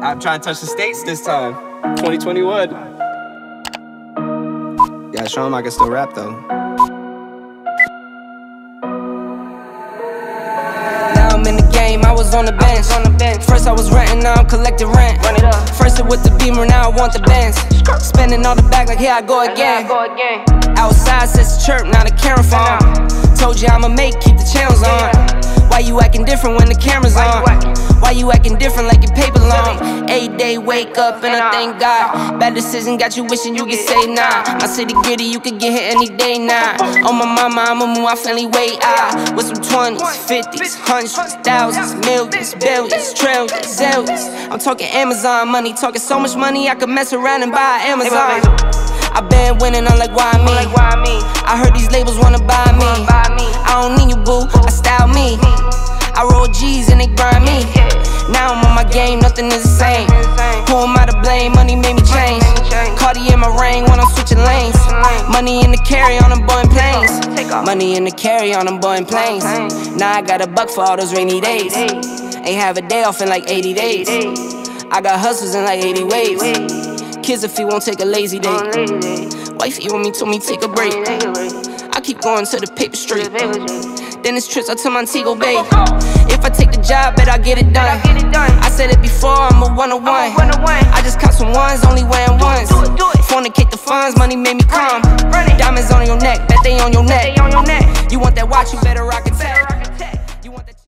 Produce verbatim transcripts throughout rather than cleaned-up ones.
I'm trying to touch the States this time. twenty twenty-one. Yeah, show him I can still rap though. Now I'm in the game, I was on the bench. First I was renting, now I'm collecting rent. First it with the Beamer, now I want the Benz. Spending all the bag like here I go again. Outside says the chirp, now the camera phone. Told you I'ma make, keep the channels on. Why you acting different when the camera's on? Why you acting different like your paper long? Eight day wake up and I thank God. Bad decision got you wishing you could say nah. My city gritty, you could get hit any day now. Nah. On my mama, I'ma move my family way out. With some twenties, fifties, hundreds, thousands, millions, billions, trillions, zillions. I'm talking Amazon money, talking so much money I could mess around and buy Amazon. I been winning, I'm like, why me? I heard these labels wanna buy me. I don't need you, boo, I style me. I roll G's and they grind me. Now I'm on my game, nothing is the same. Who am I to blame? Money made me change. Cardi in my ring when I'm switching lanes. Money in the carry on them Boeing planes. Money in the carry on them Boeing planes. Now I got a buck for all those rainy days. Ain't have a day off in like eighty days. I got hustles in like eighty ways. Kids if he won't take a lazy day. Wifey on me told me take a break. I keep going to the paper straight. Then it's trips out to Montego Bay. If I take the job, bet I get it done. I said it before, I'm a one oh one. I just caught some ones, only wearing ones. Fornicate the funds, money made me calm. Diamonds on your neck, bet they on your neck. You want that watch, you better rock and tag. You want that.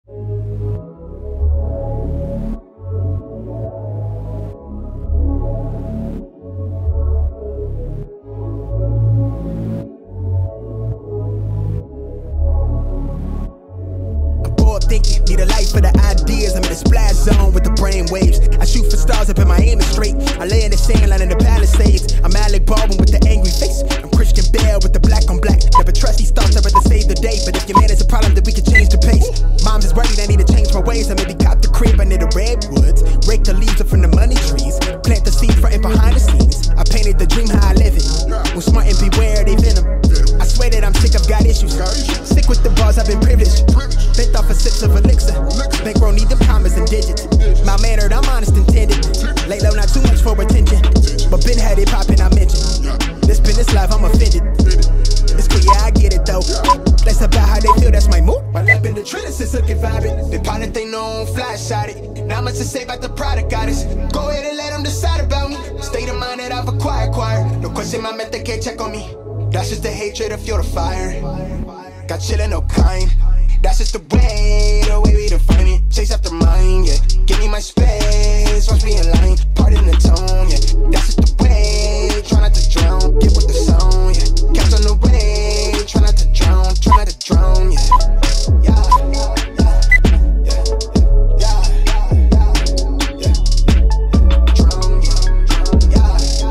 Thinking, need a light for the ideas. I'm in a splash zone with the brain waves. I shoot for stars up in my aim is straight. I lay in the sand line in the Palisades. I'm Alec Baldwin with the angry face. I'm Christian Bale with the black on black. Never trust these thoughts, I'd rather save the day. But if your man is a problem, then we can change the pace. Mom's is worried, I need to change my ways. I maybe cop the crib under the redwoods. Rake the leaves up from the money trees. Plant the seed front and behind the scenes. I painted the dream how I live it. With smart and beware, they venom. I swear that I'm sick, I've got issues. Sick with the bars, I've been privileged. Bent off a sips of elixir. Bankroll need the commas and digits. My mannered, I'm honest intended. Lay low, not too much for attention. But been had it poppin', I mentioned. This been this life, I'm offended. It's cool, yeah, I get it though. That's about how they feel, that's my mood. My lap in the trellis is looking vibrant. The pilot they know, flash shot it. Not much to say about the product, goddess. Go ahead and let them decide about me. State of mind that I've acquired, acquired. No question, my method can't check on me. That's just the hatred to fuel the fire. Got chillin', no kind. That's just the way, the way we define it. Chase after mine, yeah. Give me my space, watch me in line. Pardon the tone, yeah. That's just the way, try not to drown. Get with the sound, yeah. Catch on the way, try not to drown. Try not to drown, yeah. Yeah, yeah, yeah, yeah, yeah, yeah. Drown, yeah,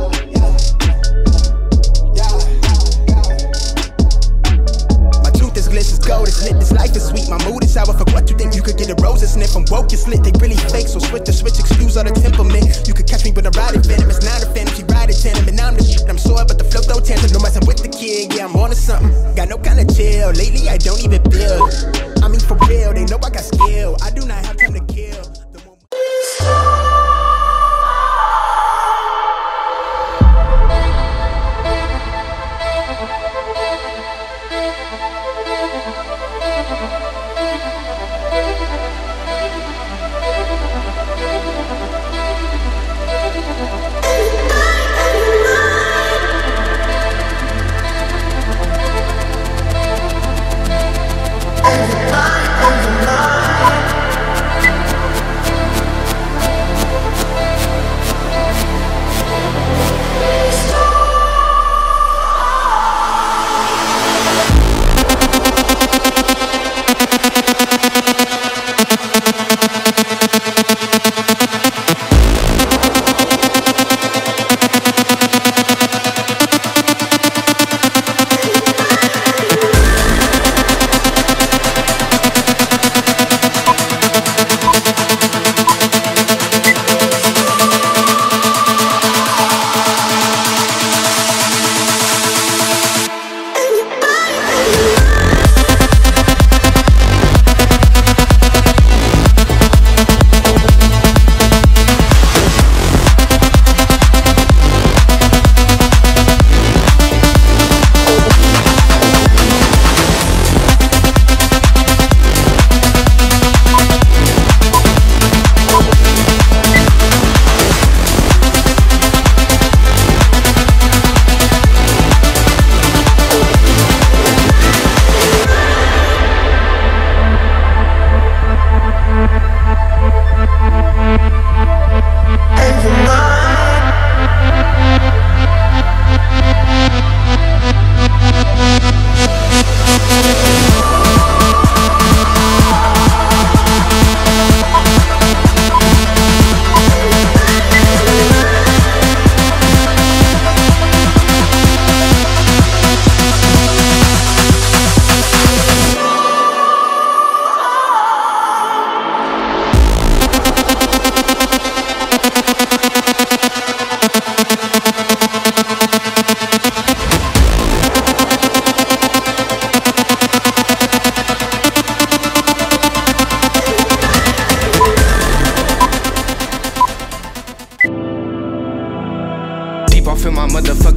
yeah, yeah, yeah. My truth is glitz, is gold, it's lit, this life is sweet. My mood is sour, for what you think you could get a rose and sniff. I'm woke, it's lit, they really fake, so switch the switch, excuse all the temperament. You could catch me with a ride venom, it's not a phantom, she ride it tandem. And now I'm the shit, I'm sore, but the flow don't tantrum. No mess, I'm with the kid, yeah, I'm on to something. Got no kind of chill, lately I don't even build. I mean for real, they know I got skill. I do not have time to kill.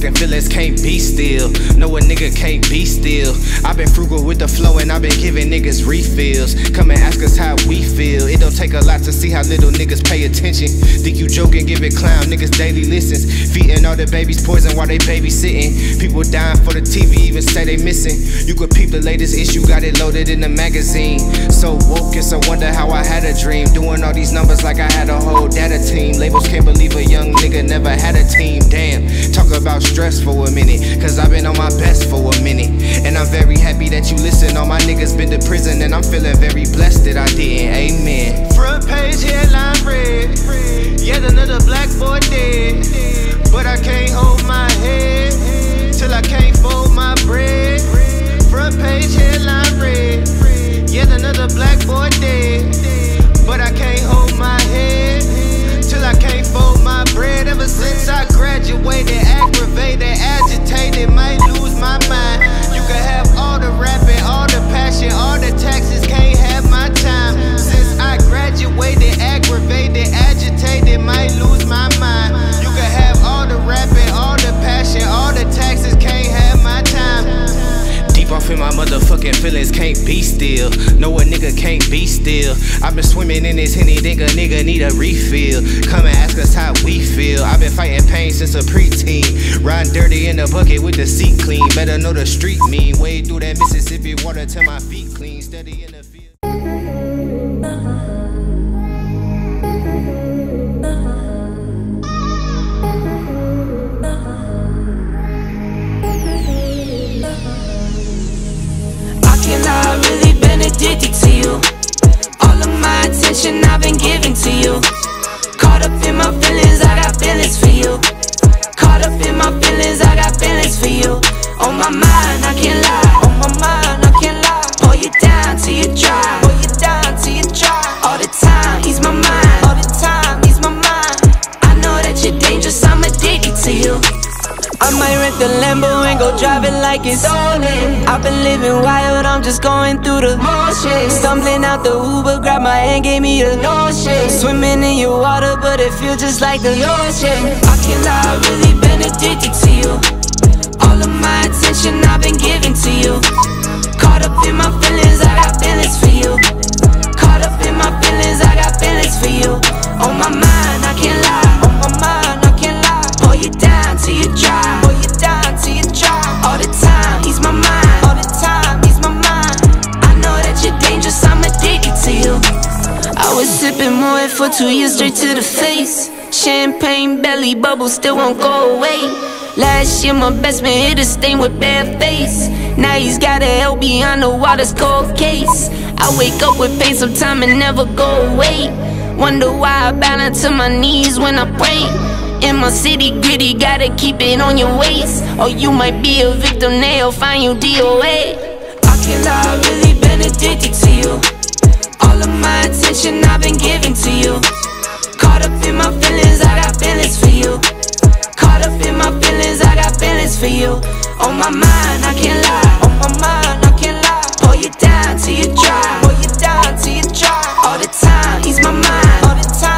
fucking feelings can't be still. No, a nigga can't be still. I've been frugal with the flow and I've been giving niggas refills. Come and ask us how we feel. It don't take a lot to see how little niggas pay attention. Think you joking, give it clown, niggas daily listens. Feeding all the babies poison while they babysitting. People dying for the T V, even say they missing. You could peep the latest issue, got it loaded in the magazine. So woke, it's a wonder how I had a dream. Doing all these numbers like I had a whole data team. Labels can't believe a young nigga never had a team. Damn, talk about stress for a minute, cause I've been on my best for a minute. And I'm very happy that you listen. All my niggas been to prison and I'm feeling very blessed that I didn't. Amen. Front page headline red, yet another black boy dead. But I can't hold my head till I can't fold my bread. Front page headline red, yet another black boy dead. But I can't hold my head till I can't fold my bread. Ever since I graduated, aggravated, agitated, might lose my mind. You can have all the rapping, all the passion, all the taxes, can't have my time. Since I graduated, aggravated, agitated, might lose my mind. You can have all the rapping, all the passion, all the taxes, can't have my time. Deep off in my motherfucking feelings, can't be still. No, a nigga can't be still. I've been swimming in this Henny, think a nigga need a refill. Come and ask us how we feel. I've been fighting pain since a preteen. Riding dirty in the bucket with the seat clean. Better know the street mean. Wade through that Mississippi water till my feet clean. Steady in the field. I've really been addicted to you. All of my attention I've been giving to you. Caught up in my feelings, I got feelings for you. Caught up in my feelings, I got feelings for you. On my mind, I can't lie. On my mind, I can't lie. Pull you down till you dry. Pull you down till you dry. All the time, ease my mind. All the time, ease my mind. I know that you're dangerous, I'm addicted to you. I might rent the Lambo and go drive it like it's stolen. I've been living wild, I'm just going through the motions. Stumbling out the Uber, grab my hand, gave me the notion. Swimming in your water, but it feels just like the ocean. I can't lie, I've really been addicted to you. All of my attention I've been giving to you. Caught up in my feelings, I got feelings for you. Caught up in my feelings, I got feelings for you. On my mind, I can't lie. On my mind, I can't lie. Pull you down till you dry. Pull you down till you dry. All the time, ease my mind. All the time, ease my mind. I know that you're dangerous, I'm addicted to you. I was sipping more for two years straight to the face. Champagne belly bubbles still won't go away. Last year my best man hit a stain with bare face. Now he's got a L behind the water's cold case. I wake up with pain sometime and never go away. Wonder why I bow down to my knees when I pray. In my city gritty, gotta keep it on your waist. Or you might be a victim, they'll find you D O A. I can't lie, I've really been addicted to you. All of my attention I've been giving to you. Caught up in my feelings, I got feelings for you. Caught up in my feelings, I got feelings for you. On my mind, I can't lie. On my mind, I can't lie. Pull you down till you dry. Pull you down till you dry. All the time, ease my mind. All the time.